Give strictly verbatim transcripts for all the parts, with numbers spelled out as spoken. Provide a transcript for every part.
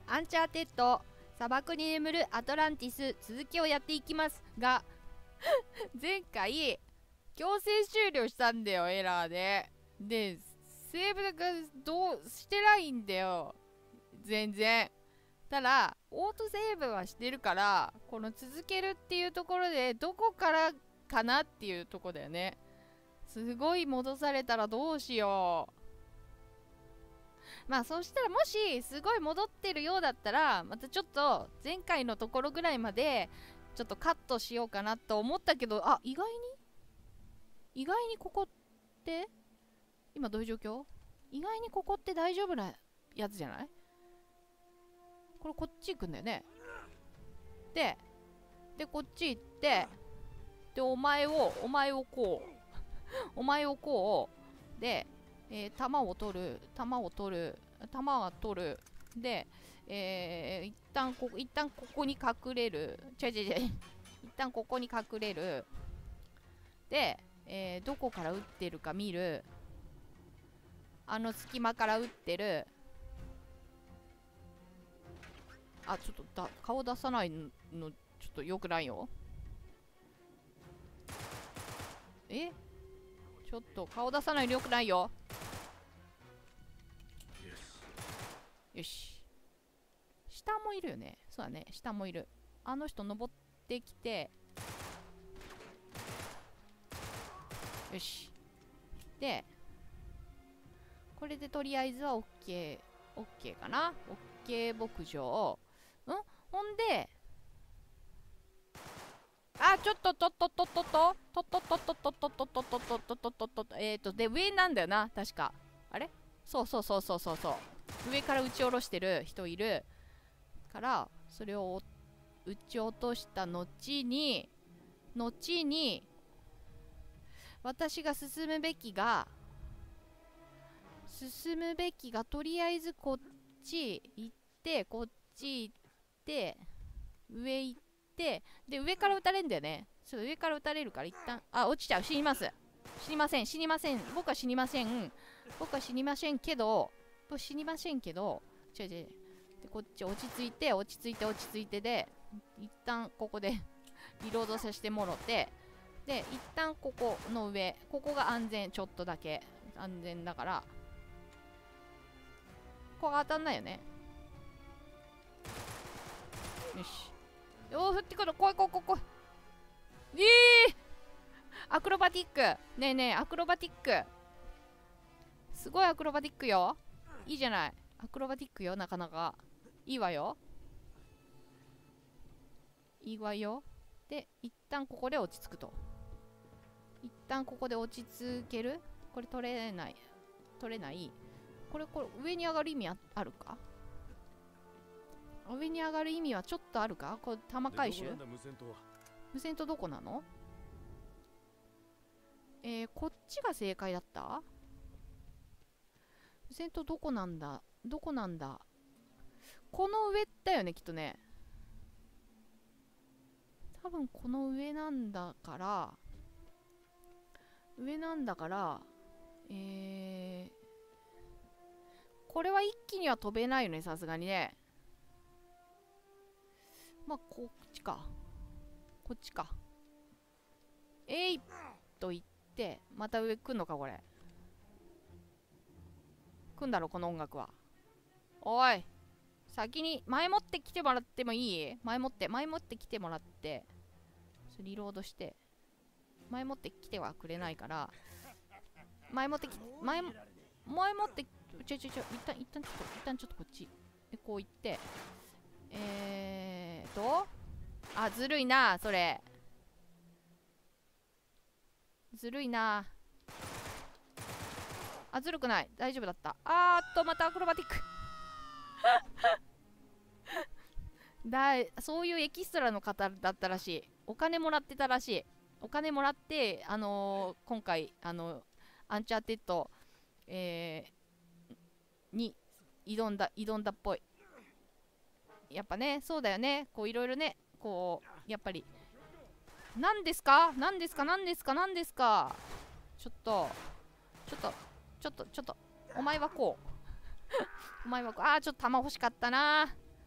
アンチャーテッド砂漠に眠るアトランティス続きをやっていきますが前回強制終了したんだよ、エラーで。でセーブがどうしてないんだよ全然。ただオートセーブはしてるから、この続けるっていうところでどこからかなっていうとこだよね。すごい戻されたらどうしよう。まあそしたら、もしすごい戻ってるようだったら、またちょっと前回のところぐらいまでちょっとカットしようかなと思ったけど、あ、意外に意外にここって今どういう状況？意外にここって大丈夫なやつじゃない？これこっち行くんだよね。ででこっち行って、でお前をお前をこうお前をこうで、えー、弾を取る弾を取る弾は取るで、えー、一旦ここ一旦ここに隠れるちょいちょいちょい一旦ここに隠れるで、えー、どこから撃ってるか見る。あの隙間から撃ってる。あ、ちょっとだ顔出さないのちょっとよくないよ。えちょっと顔出さないのよくないよ。よし。下もいるよね。そうだね、下もいる。あの人登ってきて、よし。でこれでとりあえずは OK OK かな。 OK 牧場。んほんで、あ、ちょっととっとっとっとっととっとっとっとっとっとっとっとっとっとっとっとっとっとっとえっとで上なんだよな確か。あれそうそうそうそうそうそう、上から撃ち下ろしてる人いるから、それを撃ち落とした後に後に私が進むべきが進むべきがとりあえずこっち行って、こっち行って上行って、で上から撃たれるんだよね。そう、上から撃たれるから一旦、あ、落ちちゃう。死にます。死にません死にません僕は死にません僕は死にませんけど僕死にませんけど違う違う。でこっち落ち着いて落ち着いて落ち着いてで一旦ここでリロードさせてもろて、で一旦ここの上、ここが安全、ちょっとだけ安全だから、ここが当たんないよね。よし。おー、降ってくる。来い来い来い来い。ええー、アクロバティック。ねえねえ、アクロバティック。すごいアクロバティックよ。いいじゃない。アクロバティックよ、なかなか。いいわよ。いいわよ。で、一旦ここで落ち着くと。一旦ここで落ち着ける。これ取れない。取れない。これ、これ、上に上がる意味 あ, あるか上に上がる意味はちょっとあるか。これ、弾回収。無線とどこなの？えー、こっちが正解だった？無線とどこなんだどこなんだこの上だよね、きっとね。多分この上なんだから、上なんだから、えー、これは一気には飛べないよね、さすがにね。まあ、こっちか。こっちか。えいっと言って、また上来んのか、これ。来んだろ、この音楽は。おい。先に、前もって来てもらってもいい？前もって、前もって来てもらって、リロードして。前もって来てはくれないから、前もってき、前も、前もって、ちょちょちょ、一旦、一旦ちょっと、一旦ちょっとこっち。で、こう行って、えーと、あ、ずるいな、それ。ずるいな。あ、ずるくない。大丈夫だった。あーっと、またアクロバティック。だそういうエキストラの方だったらしい。お金もらってたらしい。お金もらって、あのー、今回、あのー、アンチャーテッド、えー、に挑んだ、挑んだっぽい。やっぱね、そうだよね。こういろいろね、こう、やっぱり。何ですか何ですか何ですか何ですかちょっと、ちょっと、ちょっと、ちょっと、お前はこう。お前はこう。あー、ちょっと弾欲しかったな。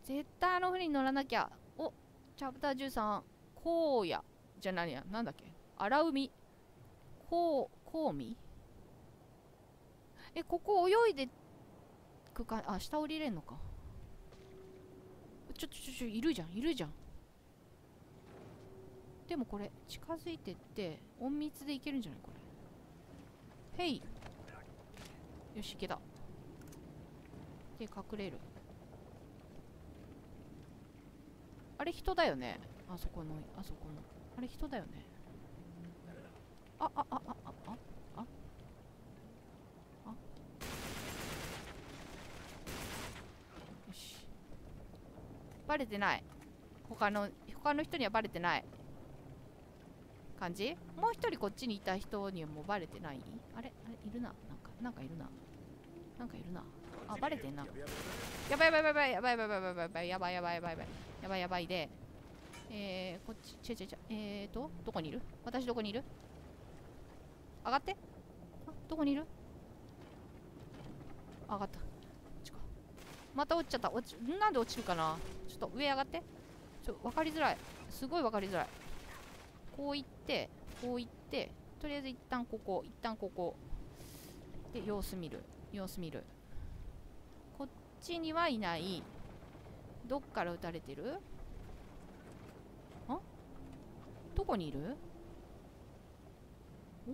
絶対あの船に乗らなきゃ。お、チャプターじゅうさん、荒野じゃ何や、なんだっけ、荒海、こう、こうみ、え、ここ泳いでくか、あ、下降りれんのか。ちょちょちょちょ、いるじゃん、いるじゃん。でもこれ、近づいてって、隠密でいけるんじゃないこれ。へい。よし、いけた。で、隠れる。あれ人だよね。あそこの、あそこの。あれ人だよね。あ、あ、あ、あ、あ、あ、あ、あ。よし。バレてない。他の、他の人にはバレてない感じ。もう一人こっちにいた人にはもうバレてない。あれあれいるな。なんか、なんかいるな。なんかいるな。あ、バレてんな。やばいやばいやばいやばいやばいやばいやばいやばいやばいやばいやばいやばいやばいやばいで、えー、こっち、ちゃちゃちゃ、えーと、どこにいる？私どこにいる？上がって。あ、どこにいる？上がった。こっちか。また落ちちゃった。落ち、なんで落ちるかな？ちょっと上上がって。ちょ、わかりづらい。すごいわかりづらい。こう行って、こう行って、とりあえず一旦ここ、一旦ここ。で、様子見る。様子見る。こっちにはいない。どっから撃たれてる？あ？どこにいる？お？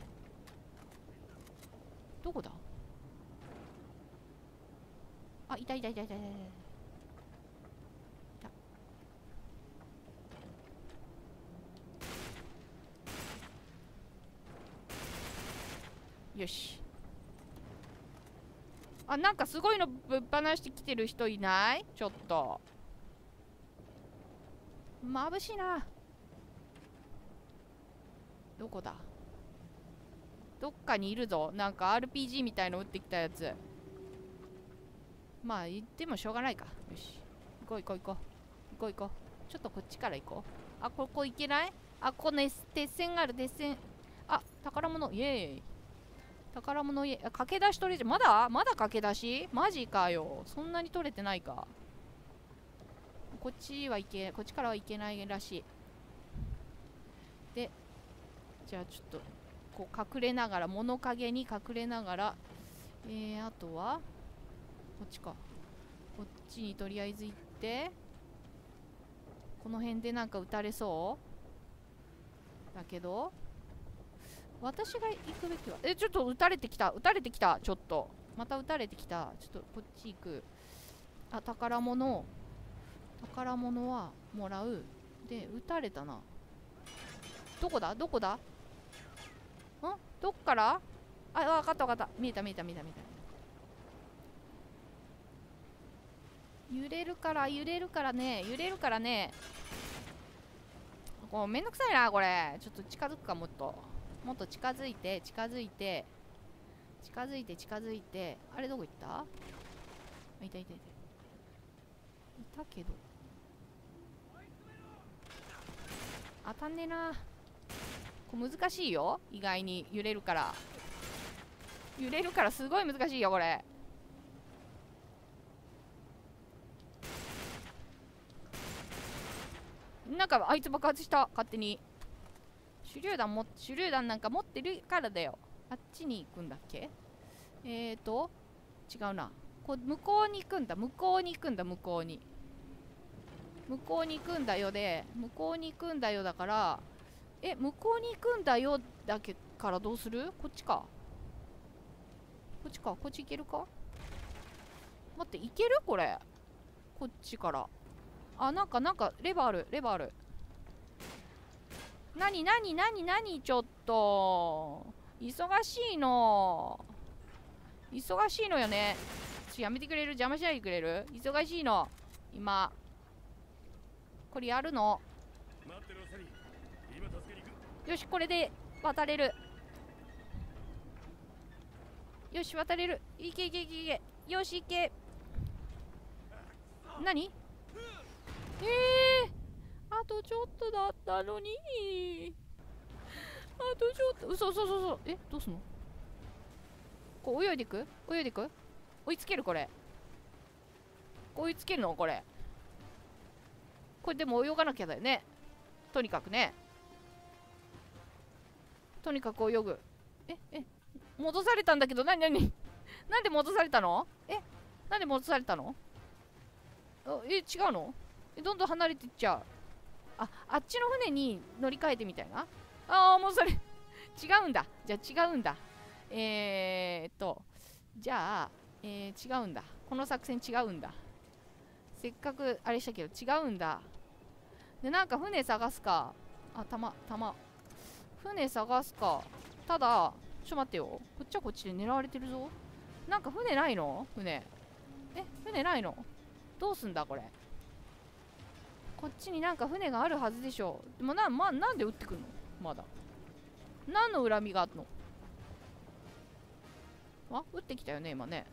どこだ？あ、いたいたいたいたいたいた。よし。あ、なんかすごいのぶっ放してきてる人いない？ちょっと眩しいな。どこだ？どっかにいるぞ。なんか アールピージー みたいの撃ってきたやつ。まあ言ってもしょうがないか。よし、行こう行こう行こう行こう行こう。ちょっとこっちから行こう。あ、ここ行けない？あ、ここね、鉄線がある。鉄線。あ、宝物。イエーイ。宝物イエーイ。駆け出し取れじゃ、まだまだ駆け出しマジかよ。そんなに取れてないか。こっちはいけ、こっちからはいけないらしい。で、じゃあちょっとこう隠れながら、物陰に隠れながら、えー、あとはこっちか。こっちにとりあえず行って、この辺でなんか撃たれそうだけど、私が行くべきは、え、ちょっと撃たれてきた、撃たれてきた、ちょっとまた撃たれてきた。ちょっとこっち行く。あ、宝物、宝物はもらう。で、撃たれたな。どこだどこだん、どっから？あ、わかったわかった。見えた見えた見えた見えた。揺れるから揺れるからね、揺れるからね。こうめんどくさいなこれ。ちょっと近づくか。もっともっと近づいて近づいて近づいて近づいて。あれどこ行った？あ、いたいたいたいたけど当たんねえな。これ難しいよ。意外に揺れるから揺れるからすごい難しいよこれ。なんかあいつ爆発した。勝手に手榴弾も手榴弾なんか持ってるからだよ。あっちに行くんだっけ？えーと違うな。こう向こうに行くんだ。向こうに行くんだ。向こうに向こうに行くんだよ。で向こうに行くんだよだから、え、向こうに行くんだよだけからどうする？こっちかこっちかこっち行けるか？待って、行ける？これこっちから。あ、なんかなんかレバーある。レバーある。なになになになに、ちょっと忙しいの忙しいのよね。ちょやめてくれる？邪魔しないでくれる？忙しいの今。これやるの。よし、これで渡れる。よし、渡れる。いけいけいけいけ。よし、いけ。何？えー、あとちょっとだったのに。あとちょっと。嘘嘘嘘嘘。え、どうすんの？こう泳いでいく？泳いでいく？追いつける？これ追いつけるの？これこれでも泳がなきゃだよね。とにかくね。とにかく泳ぐ。ええ戻されたんだけど、なになになんで戻されたの？えなんで戻されたの？え違うの？えどんどん離れていっちゃう。ああっちの船に乗り換えてみたいな。ああもうそれ違うんだ。じゃあ違うんだ。えー、っとじゃあ、えー、違うんだ。この作戦違うんだ。せっかくあれしたけど違うんだ。でなんか船探すか。あたまたま船探すか。ただちょっと待ってよ、こっちはこっちで狙われてるぞ。なんか船ないの？船え船ないの？どうすんだこれ。こっちになんか船があるはずでしょ。でもな、まあ、なんで撃ってくんの？まだ何の恨みがあるの？あ撃ってきたよね今ね。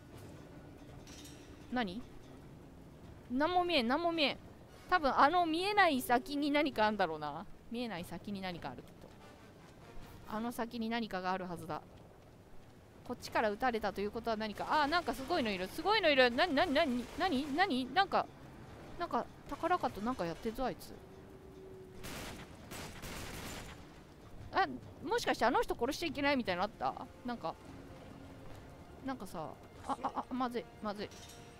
何？何も見えん何も見えん。多分あの見えない先に何かあるんだろうな。見えない先に何かある。きっとあの先に何かがあるはずだ。こっちから撃たれたということは何か。あーなんかすごいのいるすごいのいる。なになになになになになんかなんか宝かとなんかやってるぞあいつ。あもしかしてあの人殺しちゃいけないみたいなのあった？なんかなんかさあああまずいまずい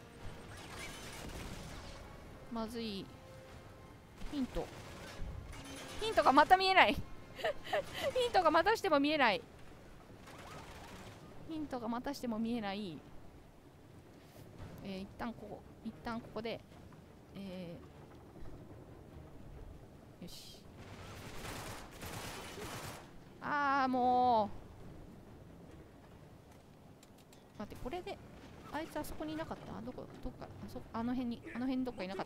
まずい。ヒントヒントがまた見えないヒントがまたしても見えないヒントがまたしても見えない。えー、一旦ここ一旦ここでえー、よし。ああもう待って、これであいつあそこにいなかった？どこどっかあそあの辺にあの辺にどっかいなかった？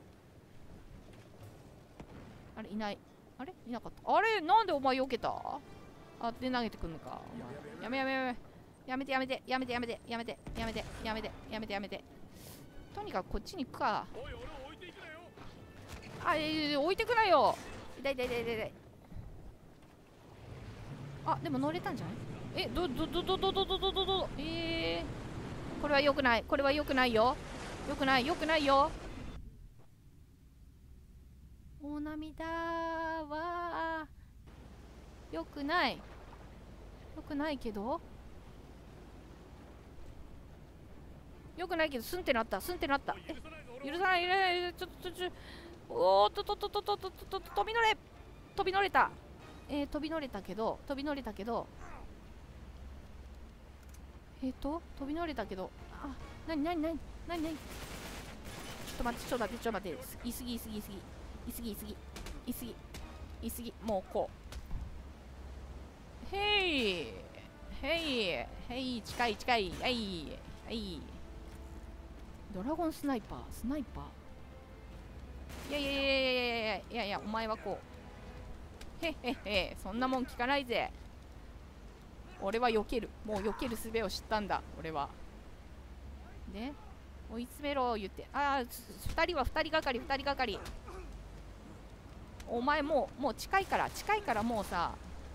あれいない。あれいなかった。あれなんでお前避けた？あで投げてくんのか。お前やめやめやめやめてやめてやめてやめてやめてやめてやめてやめてやめて。とにかくこっちに行くか。あい置いてくなよ。痛い痛い痛い痛い痛い。あでも乗れたんじゃない？えどどどどどどどどどどえー、これは良くない。これは良くないよ。良くない良くないよ。お涙は良くない良くないけど良くないけどスンってなったスンってなった。え許さない許さないちょっとちょっとおーっとととととととと飛び乗れ飛び乗れた。えー、飛び乗れたけど飛び乗れたけどえーと飛び乗れたけどあなになになになになにちょっと待ってちょっと待ってちょっと待って言い過ぎ言い過ぎ言い過ぎ言い過ぎ言い過ぎ言い過ぎ言い過ぎもうこうへいへいへい近い近いはいはいドラゴンスナイパースナイパーいやいやいやいやいやいやいやいやお前はこうへっへっへそんなもん聞かないぜ。俺は避けるもう避ける術を知ったんだ俺は。で追い詰めろ言ってああふたりはふたりがかりふたりがかり。お前もうもう近いから近いからもうさ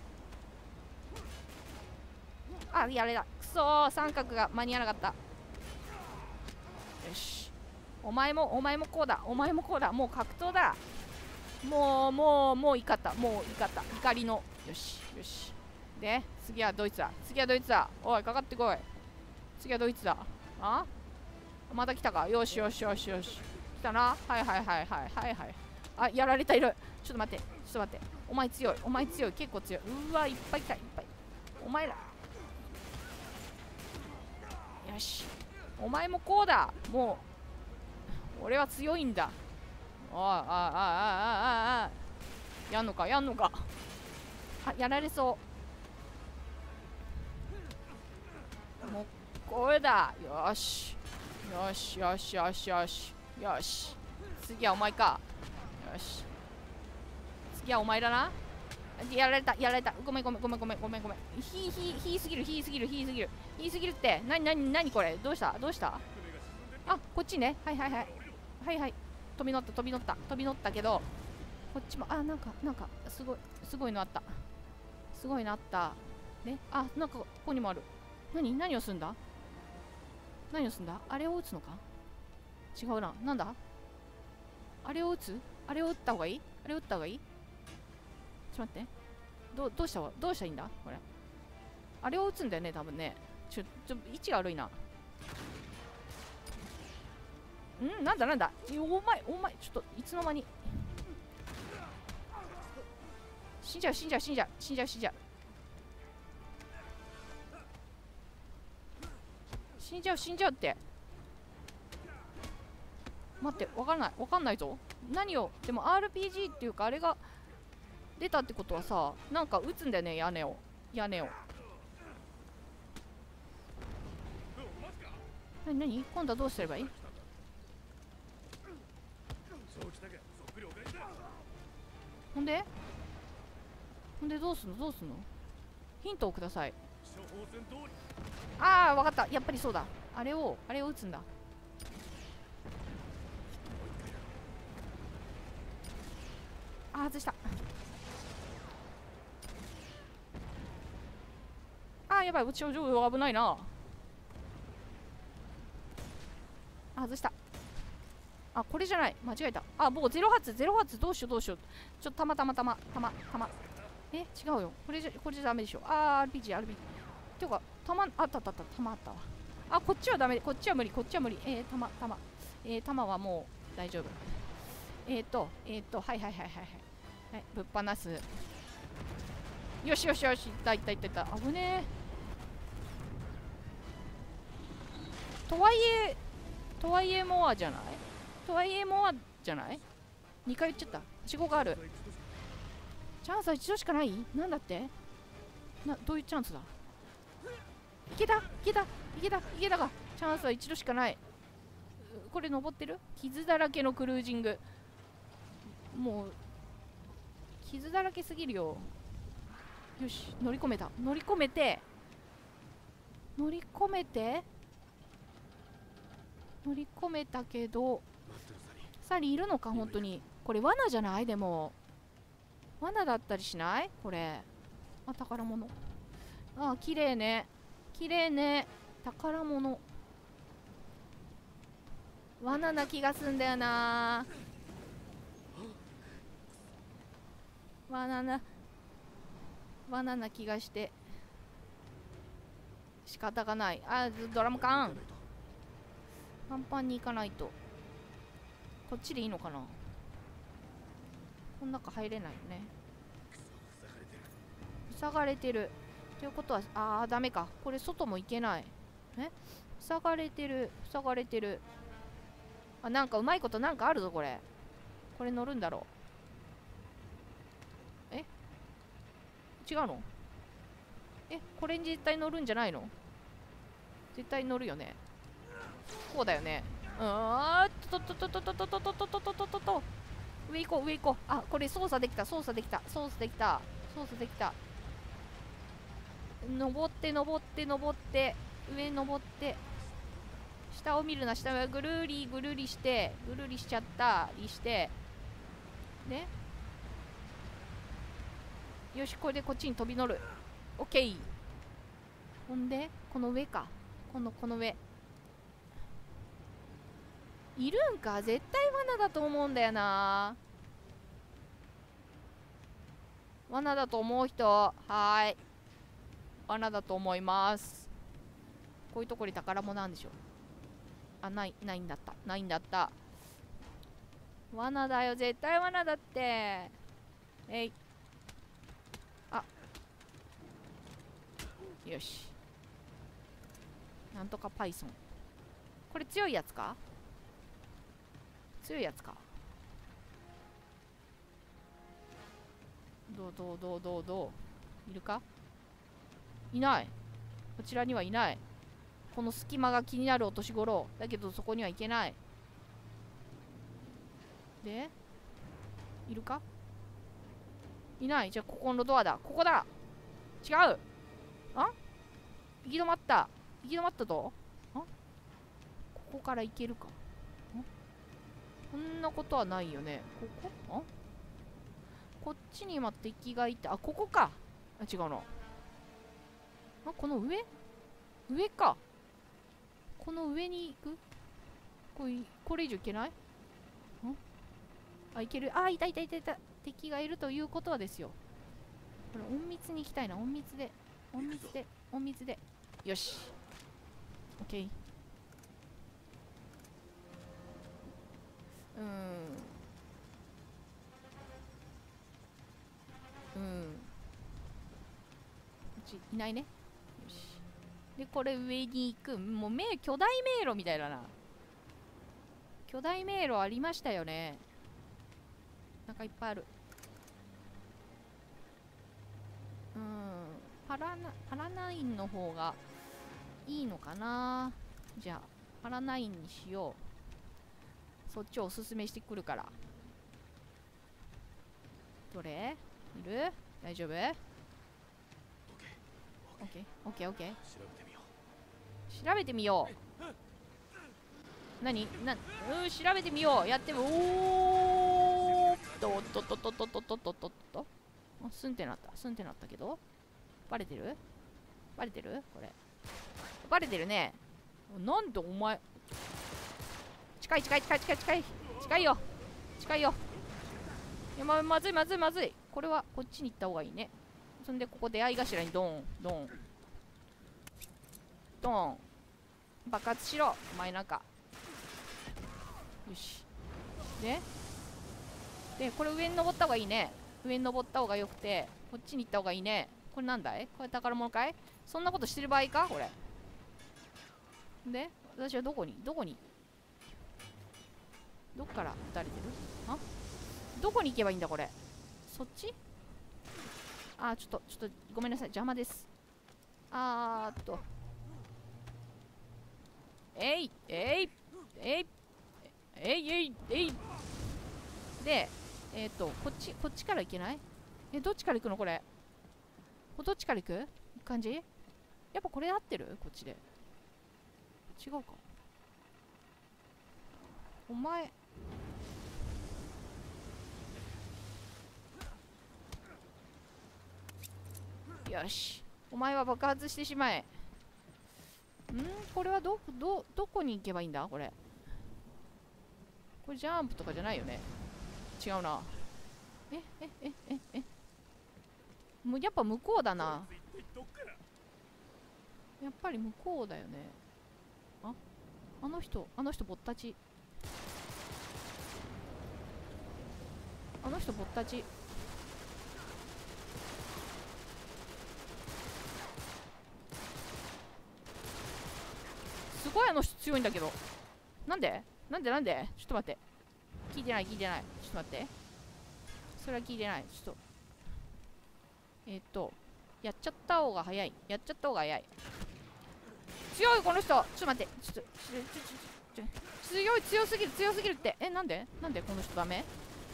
あやれだくそー三角が間に合わなかった。よしお前もお前もこうだお前もこうだもう格闘だもうもうもう怒ったもう怒った怒りのよしよしで次はドイツだ次はドイツだおいかかってこい次はドイツだあまた来たかよしよしよしよし来たなはいはいはいはいはいはいあやられたいるちょっと待ってちょっと待ってお前強いお前強い結構強いうわいっぱい来たいっぱいお前らよしお前もこうだもう俺は強いんだ。ああああああああやんのかやんのかあやられそうもうこれだよしよしよしよしよしよし次はお前かよし次はお前だなやられたやられたごめんごめんごめんごめんごめんごめんひひひすぎるひすぎるひすぎるひすぎるってなになになにこれどうしたどうしたあこっちねはいはいはいはいはい飛び乗った飛び乗った飛び乗ったけどこっちもあなんかなんかすごいすごいのあったすごいのあったねあなんかここにもある何何をすんだ何をすんだあれを撃つのか違うななんだあれを撃つあれを撃った方がいい？あれを撃った方がいい？ちょっと待って。どう、どうしたわどうしたらいいんだこれ。あれを撃つんだよね、多分ね。ちょ、ちょ、位置が悪いな。んなんだなんだお前、お前、ちょっと、いつの間に。死んじゃう、死んじゃう、死んじゃう、死んじゃう、死んじゃう。死んじゃう、死んじゃうって。待って、わかんない、わかんないぞ。何を、でも アールピージー っていうか、あれが出たってことはさ、なんか撃つんだよね、屋根を。屋根を。なになに今度はどうすればいい？ほんでほんでどうすんのどうすんのヒントをください。ああ、わかった。やっぱりそうだ。あれを、あれを撃つんだ。あー、外した。あー、やばい。ちょ、ちょ、危ないな。あ、外した。あ、これじゃない。間違えた。あ、もうゼロ発、ゼロ発、どうしよう、どうしよう。ちょっと、たまたまたま、たま、たま。え、違うよ。これじゃ、これじゃダメでしょ。あー、アールピージー、アールピージー。ていうか、たま、あったあったあった、たまあったわ。あ、こっちはダメ。こっちは無理、こっちは無理。えー、たま、たま。えー、たまはもう大丈夫。えーと、えーと、はいはいはいはいはい。はい、ぶっ放す。よしよしよし、いったいったいったいった。危ねえ。とはいえ、とはいえモアじゃないとはいえモアじゃない ?に 回言っちゃった。はしごがある。チャンスは一度しかないなんだってな、どういうチャンスだいけたいけたいけたいけたかチャンスは一度しかない。これ登ってる傷だらけのクルージング。もう、傷だらけすぎるよ。よし、乗り込めた。乗り込めて、乗り込めて、乗り込めたけど、サリーいるのか本当に。これ罠じゃないでも。罠だったりしないこれ。あ、宝物。ああ、綺麗ね。綺麗ね。宝物。罠な気がすんだよな。罠な。罠な気がして。仕方がない。あ、ドラム缶。パンパンに行かないと。こっちでいいのかなこの中入れないよね。塞がれてる。ということは、あー、ダメか。これ外も行けない。え塞がれてる。塞がれてる。あ、なんかうまいことなんかあるぞ、これ。これ乗るんだろう。え違うのえこれに絶対乗るんじゃないの絶対乗るよね。こうだよね。うーんとととととととととととととと上行こう上行こう。あ、これ操作できた操作できた操作できた操作できた。登って登って登って上登って下を見るな。下はぐるりぐるりしてぐるりしちゃったりしてね。よし、これでこっちに飛び乗る。オッケー。ほんでこの上か。このこの上いるんか。絶対罠だと思うんだよな。罠だと思う人はーい罠だと思います。こういうところに宝物なんでしょ。あ、ないないんだったないんだった。罠だよ絶対罠だって。えいあよし。なんとかパイソン。これ強いやつか強いやつか。どうどうどうどうどういるかいない。こちらにはいない。この隙間が気になるお年頃だけどそこには行けない。でいるかいない。じゃあここのドアだ。ここだ。違う。あ行き止まった行き止まったぞ。あここから行けるか。こんなことはないよね。ここあこっちに今敵がいて、あ、ここか。あ、違うの。あ、この上上か。この上に行くこれ、これ以上いけないんあ、いける。あ、いたいたいたいた。敵がいるということはですよ。これ隠密に行きたいな。隠密で隠密で隠密でよし。オッケー。うーんうんこっちいないね。よし。でこれ上に行く。もう迷巨大迷路みたいだな。巨大迷路ありましたよね。なんかいっぱいある。うんパラナパラナインの方がいいのかな。じゃあパラナインにしよう。そっちをおすすめしてくるから。どれいる？大丈夫？オッケーオッケーオッケー。調べてみよう。何なうん調べてみよう。やってもおーっとっとっとっとっとっとっとっとっとっと。あすんってなったすんってなったけどバレてるバレてるこれバレてるね。なんでお前近い近い近い近い近い近いよ近いよ。いやままずいまずいまずい。これはこっちに行った方がいいね。そんでここ出会い頭にドンドンドン爆発しろお前なんか。よしででこれ上に登った方がいいね。上に登った方がよくてこっちに行った方がいいね。これなんだいこれ宝物かい。そんなことしてる場合かこれで。私はどこにどこにどっから撃たれてる。あどこに行けばいいんだこれ。そっち。あーちょっとちょっとごめんなさい邪魔です。あーっとえいえいえいえいえいえいでえっ、ー、とこっちこっちから行けない。えどっちから行くのこれ。どっちから行く感じ。やっぱこれ合ってるこっちで違うか。お前よしお前は爆発してしまえ。んこれはどどどこに行けばいいんだこれ。これジャンプとかじゃないよね。違うな。えええええもうやっぱ向こうだな。やっぱり向こうだよね。ああの人あの人ぼったち。あの人ぼったち。すごいあの人強いんだけど。なんでなんでなんでちょっと待って。聞いてない聞いてない。ちょっと待って。それは聞いてない。ちょっとえー、っとやっちゃった方が早い。やっちゃった方が早い。強いこの人。ちょっと待って。ちょっとちょちょちょ強い強すぎる強すぎるって。えなんでなんでこの人ダメ。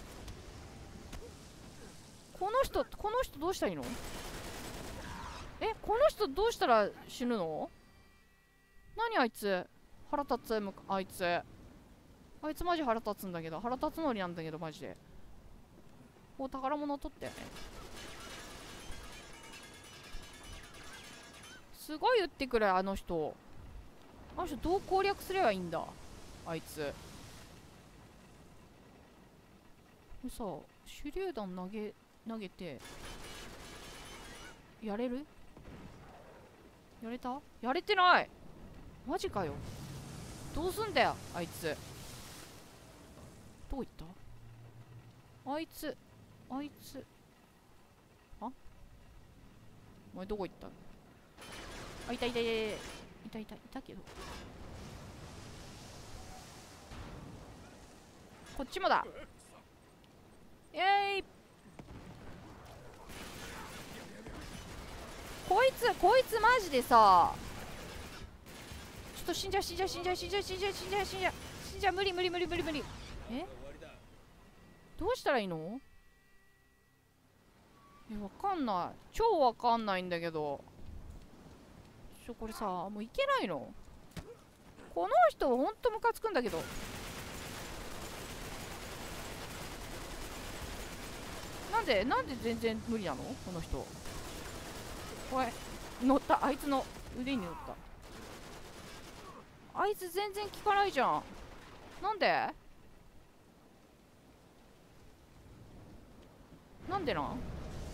この人この人どうしたらいいの。えこの人どうしたら死ぬの。何あいつ腹立つ。あいつあいつマジ腹立つんだけど。腹立つのりなんだけどマジで。こう宝物取ったよね。すごい撃ってくるあの人。あの人どう攻略すればいいんだあいつ。これさ手榴弾投げ投げてやれる。やれた。やれてない。マジかよ。どうすんだよあいつ。どこ行った。あいつあいつあお前どこ行った。あいたいたいたいたいたいたいたけどこっちもだ。イエーイ。こいつこいつマジでさちょっと死んじゃう死んじゃう死んじゃう死んじゃう死んじゃう死んじゃう死んじゃう死んじゃう無理無理無理無理無理。えどうしたらいいの。えわかんない。超わかんないんだけど。ちょこれさもういけないの。この人ほんとムカつくんだけど。なんでなんで全然無理なのこの人。これ乗ったあいつの腕に乗った。あいつ全然効かないじゃん。なんでなんでなん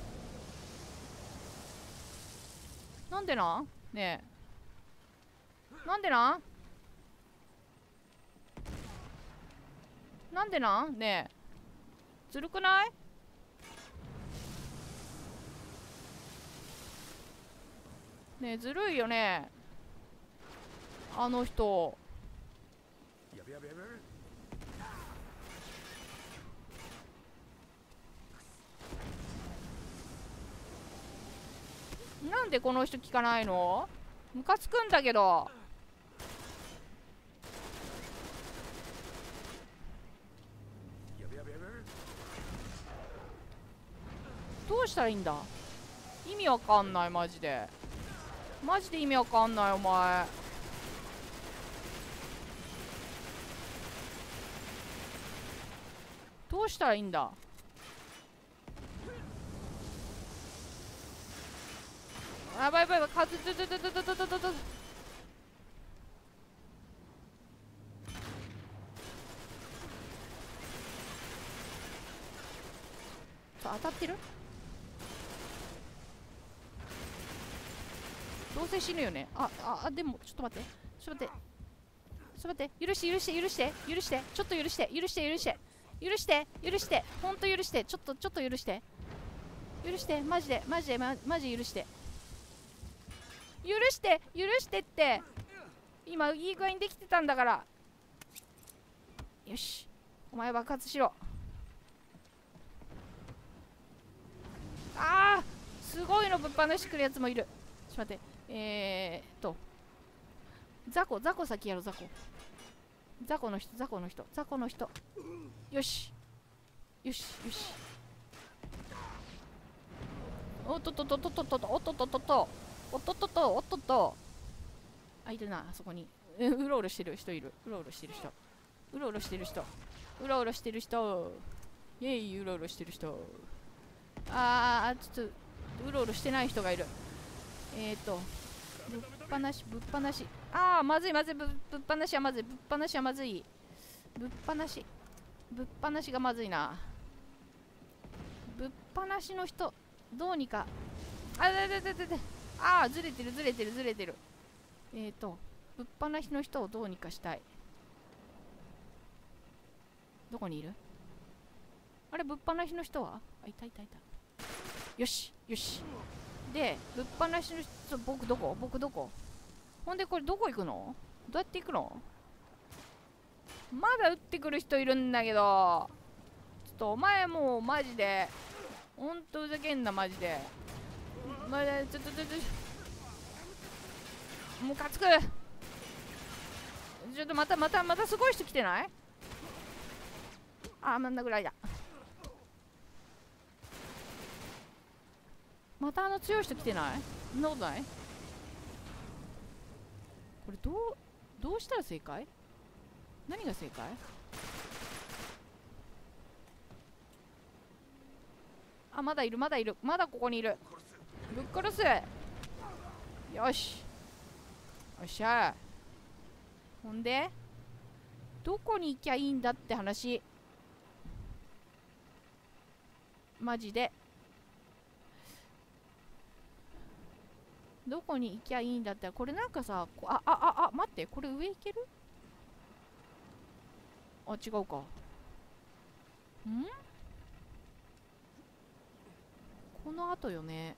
なんでなんねえ、なんでなんなんでなんねえ、ずるくない？ねえ、ずるいよねあの人。 やべやべやべ。 なんでこの人聞かないの？ムカつくんだけど。 やべやべやべ。 どうしたらいいんだ？意味わかんない、マジでマジで意味わかんない。お前どうしたらいいんだ？あばいばいばい、かずずずずずずずずずず。当たってる？どうせ死ぬよね。あああ、でもちょっと待ってちょっと待ってちょっと待って、許して許して許して許して、ちょっと許して許して許して許して許して、ほんと許して、ちょっとちょっと許して許して、マジでマジでママジ許して許して許してって、今いい具合にできてたんだから。よし、お前爆発しろ。あー、すごいのぶっ放してくるやつもいる。ちょっと待って、えーっとザコザコ先やろ。ザコザコの人ザコの人ザコの人。よしよしよし。おっとっとっとっとっとっとっとおっとっとっとっとおっとっとっとおっとっと。あ、いるな、あそこに。ううろうろしてる人いる。うろうろしてる人うろうろしてる人うろうろしてる人イェイ、うろうろしてる人。あー、ちょっとうろうろしてない人がいる。えーとぶっ放しぶっ放し、あー、まずいまずい、ぶぶっ放しはまずい、ぶっ放しはまずい、ぶっ放しぶっ放しがまずいな。ぶっ放しの人どうにか。あででででであー、ずれてるずれてるずれてる。えーとぶっ放しの人をどうにかしたい。どこにいる？あれ、ぶっ放しの人は？あ、いたいたいた。よしよし。で、ぶっ放しの人、僕どこ僕どこほんで、これどこ行くの？どうやって行くの？まだ撃ってくる人いるんだけど、ちょっとお前もうマジでほんとふざけんな、マジで。まだちょっとちょっともうかつく。ちょっとまたまたまたすごい人来てない？あー、真ん中ぐらいだ。またあの強い人来てない？そんなことない？これどうどうしたら正解？何が正解？あ、まだいるまだいる、まだここにいる。ぶっ殺す。よしよっしゃ。ほんでどこに行きゃいいんだって話。マジでどこに行きゃいいんだって。これなんかさ、こああああ待って、これ上行ける？あ、違うか。んこの後よね。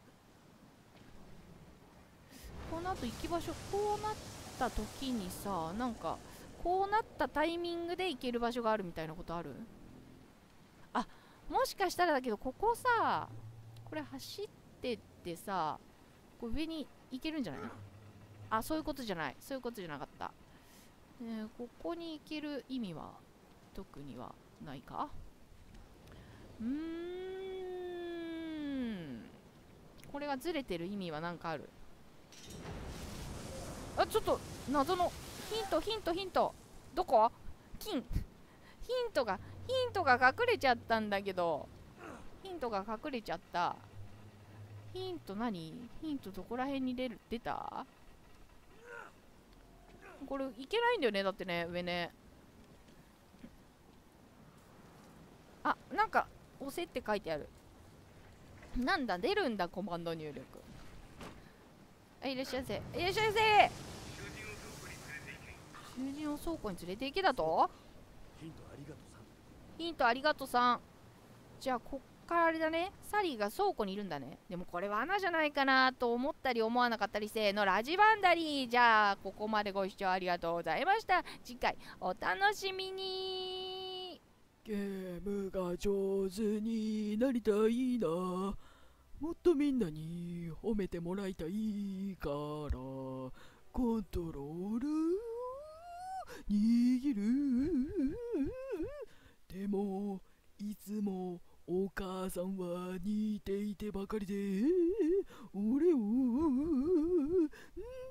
この後行き場所、こうなった時にさ、なんかこうなったタイミングで行ける場所があるみたいなことある？あ、もしかしたらだけど、ここさ、これ走ってってさ、こう上に行けるんじゃない？あ、そういうことじゃない、そういうことじゃなかった。えー、ここに行ける意味は特にはないか。うーん、これがずれてる意味は何かある？あ、ちょっと謎のヒントヒントヒント。どこ？金。ヒントがヒントが隠れちゃったんだけど、ヒントが隠れちゃった。ヒント何？ヒントどこら辺に出る？出た？これいけないんだよね、だってね、上ね。あ、なんか押せって書いてある。 なんだ、出るんだ、コマンド入力。あ、いらっしゃいませ。いらっしゃいませ。囚人を倉庫に連れて行けだと。 ヒントありがとうさん。 ヒントありがとうさん。じゃあ、こっからあれだね。サリーが倉庫にいるんだね。でもこれ罠じゃないかなと思ったり思わなかったり、せーの、ラジバンダリー。じゃあ、ここまでご視聴ありがとうございました。次回、お楽しみに。 ゲームが上手になりたいな。もっとみんなに褒めてもらいたいからコントロール握る。でもいつもお母さんは似ていてばかりで俺を